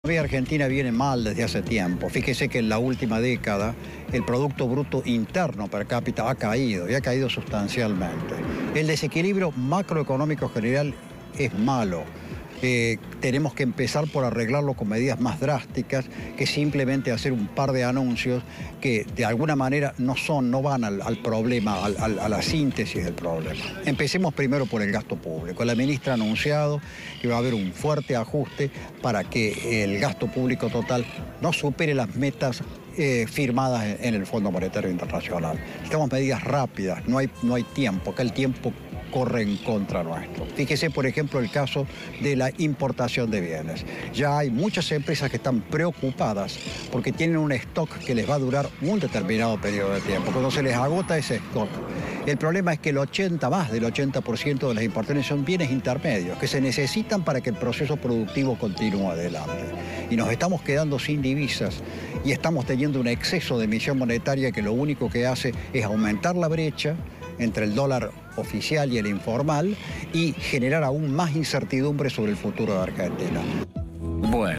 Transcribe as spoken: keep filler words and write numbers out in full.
La economía argentina viene mal desde hace tiempo. Fíjese que en la última década el Producto Bruto Interno per cápita ha caído y ha caído sustancialmente. El desequilibrio macroeconómico general es malo. Eh, tenemos que empezar por arreglarlo con medidas más drásticas que simplemente hacer un par de anuncios que de alguna manera no son, no van al, al problema, al, al, a la síntesis del problema. Empecemos primero por el gasto público. La ministra ha anunciado que va a haber un fuerte ajuste para que el gasto público total no supere las metas eh, firmadas en, en el Fondo Monetario Internacional. Necesitamos medidas rápidas, no hay, no hay tiempo, que el tiempo corre en contra nuestro. Fíjese, por ejemplo, el caso de la importación de bienes. Ya hay muchas empresas que están preocupadas porque tienen un stock que les va a durar un determinado periodo de tiempo. Cuando se les agota ese stock, el problema es que el ochenta, más del ochenta por ciento de las importaciones son bienes intermedios que se necesitan para que el proceso productivo continúe adelante. Y nos estamos quedando sin divisas y estamos teniendo un exceso de emisión monetaria que lo único que hace es aumentar la brecha entre el dólar oficial y el informal y generar aún más incertidumbre sobre el futuro de Argentina.